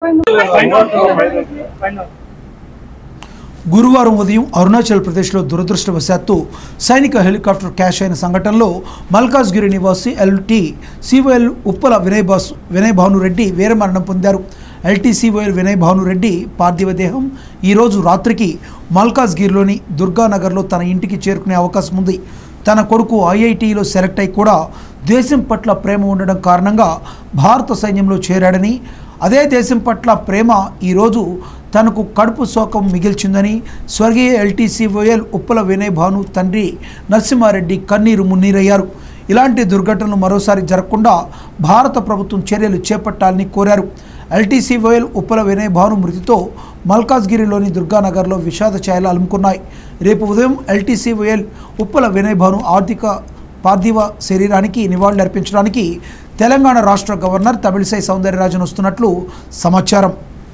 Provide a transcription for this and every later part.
గురువారం ఉదయం అరుణాచల్ ప్రదేశ్లో దురదృష్టవశాత్తు సైనిక హెలికాప్టర్ క్రాష్ అయిన సంఘటనలో మల్కాజ్గిరి నివాసి ఎల్టీ సివోఎల్ ఉప్పల వినయ్ భానురెడ్డి వీరమరణం పొందారు. ఎల్టీ సివోఎల్ వినయ్ భానురెడ్డి పార్థివ దేహం ఈరోజు రాత్రికి మల్కాజ్గిరిలోని దుర్గానగర్లో తన ఇంటికి చేరుకునే అవకాశం ఉంది. తన కొడుకు ఐఐటీలో సెలెక్ట్ అయి కూడా దేశం పట్ల ప్రేమ ఉండడం కారణంగా భారత సైన్యంలో చేరాడని, అదే దేశం పట్ల ప్రేమ ఈరోజు తనకు కడుపు శోకం మిగిల్చిందని స్వర్గీయ ఎల్టీ సివోఎల్ ఉప్పల వినయ్ భాను తండ్రి నరసింహారెడ్డి కన్నీరు మున్నీరయ్యారు. ఇలాంటి దుర్ఘటనలు మరోసారి జరగకుండా భారత ప్రభుత్వం చర్యలు చేపట్టాలని కోరారు. ఎల్టీ సివోఎల్ ఉప్పల వినయ్ భాను మృతితో మల్కాజ్గిరిలోని దుర్గానగర్లో విషాద ఛాయలు అలుముకున్నాయి. రేపు ఉదయం ఎల్టీ సివోఎల్ ఉప్పల వినయ్ భాను పార్థివ శరీరానికి నివాళులర్పించడానికి తెలంగాణ రాష్ట్ర గవర్నర్ తమిళిసై సౌందరరాజన్ వస్తున్నట్లు సమాచారం.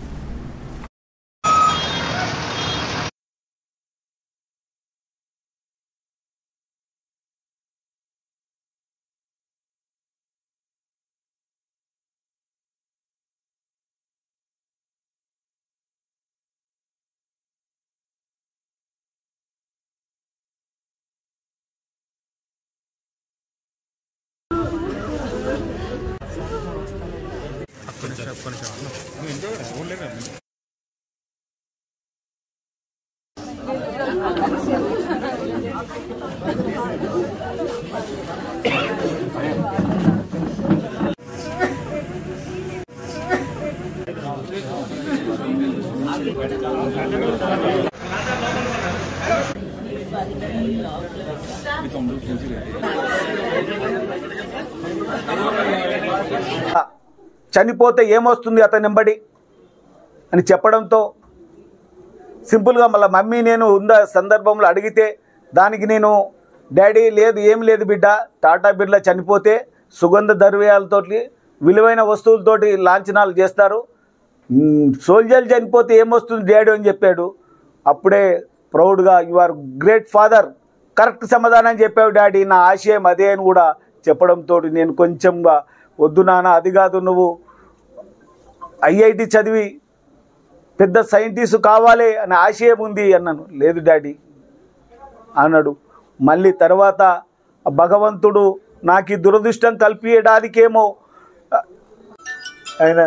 చనిపోతే ఏమొస్తుంది అతని వెంబడి అని చెప్పడంతో సింపుల్గా మళ్ళీ మమ్మీ నేను ఉన్న సందర్భంలో అడిగితే దానికి నేను డాడీ లేదు ఏం లేదు బిడ్డ, టాటా బిర్లా చనిపోతే సుగంధ ద్రవ్యాలతోటి విలువైన వస్తువులతోటి లాంఛనాలు చేస్తారు, సోల్జర్లు చనిపోతే ఏమొస్తుంది డాడీ అని చెప్పాడు. అప్పుడే ప్రౌడ్గా you are great father, correct సమాధానం చెప్పావు డాడీ, నా ఆశయం అదే అని కూడా చెప్పడంతో నేను కొంచెంగా వద్దు నాన్న, అది కాదు నువ్వు ఐఐటి చదివి పెద్ద సైంటిస్ట్ కావాలి అనే ఆశయం ఉంది అన్నాను. లేదు డాడీ అన్నాడు. మళ్ళీ తర్వాత భగవంతుడు నాకు ఈ దురదృష్టం కల్పించడానికేమో ఆయన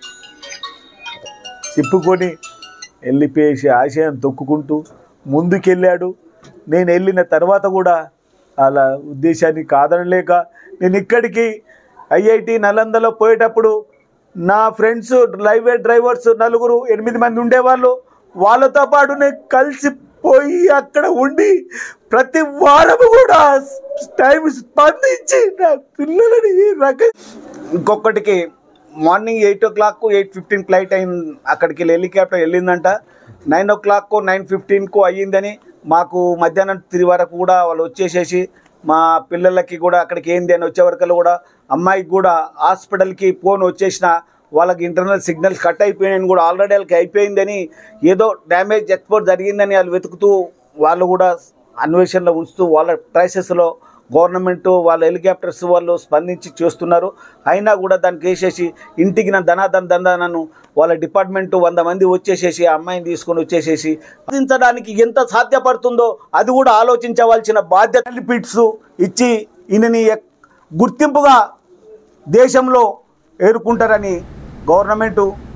చెప్పుకొని వెళ్ళిపోయేసి ఆశయం తొక్కుకుంటూ ముందుకెళ్ళాడు. నేను వెళ్ళిన తర్వాత కూడా అలా ఉద్దేశాన్ని కాదనలేక నేను ఇక్కడికి ఐఐటి నలందలో పోయేటప్పుడు నా ఫ్రెండ్స్ రైల్వే డ్రైవర్స్ 8 మంది ఉండేవాళ్ళు, వాళ్ళతో పాటు నేను కలిసిపోయి అక్కడ ఉండి ప్రతి వారం కూడా టైం స్పందించి నా పిల్లలని ఇంకొకటికి మార్నింగ్ 8 o'clock 8:15 ఫ్లైట్ అయింది, అక్కడికి హెలికాప్టర్ వెళ్ళిందంట. 9 o'clock 9:15 అయ్యిందని మాకు మధ్యాహ్నం 3 వరకు కూడా వాళ్ళు వచ్చేసేసి మా పిల్లలకి కూడా అక్కడికి ఏంది అని వచ్చేవరకల్లా కూడా అమ్మాయికి కూడా హాస్పిటల్కి ఫోన్ వచ్చేసిన, వాళ్ళకి ఇంటర్నల్ సిగ్నల్స్ కట్ అయిపోయినాయని కూడా ఆల్రెడీ వాళ్ళకి అయిపోయిందని, ఏదో డ్యామేజ్ ఎక్స్పోర్ట్ జరిగిందని వాళ్ళు వెతుకుతూ వాళ్ళు కూడా అన్వేషణలో ఉంచుతూ వాళ్ళ ట్రైసెస్లో గవర్నమెంట్ వాళ్ళ హెలికాప్టర్స్ వాళ్ళు స్పందించి చేస్తున్నారు. అయినా కూడా దానికి వేసేసి ఇంటికి నా ధనాధనను వాళ్ళ డిపార్ట్మెంటు 100 మంది వచ్చేసేసి ఆ అమ్మాయిని తీసుకొని వచ్చేసేసి సాధించడానికి ఎంత సాధ్యపడుతుందో అది కూడా ఆలోచించవలసిన బాధ్యత బెనిఫిట్స్ ఇచ్చి ఈయనని గుర్తింపుగా దేశంలో ఏరుకుంటారని గవర్నమెంటు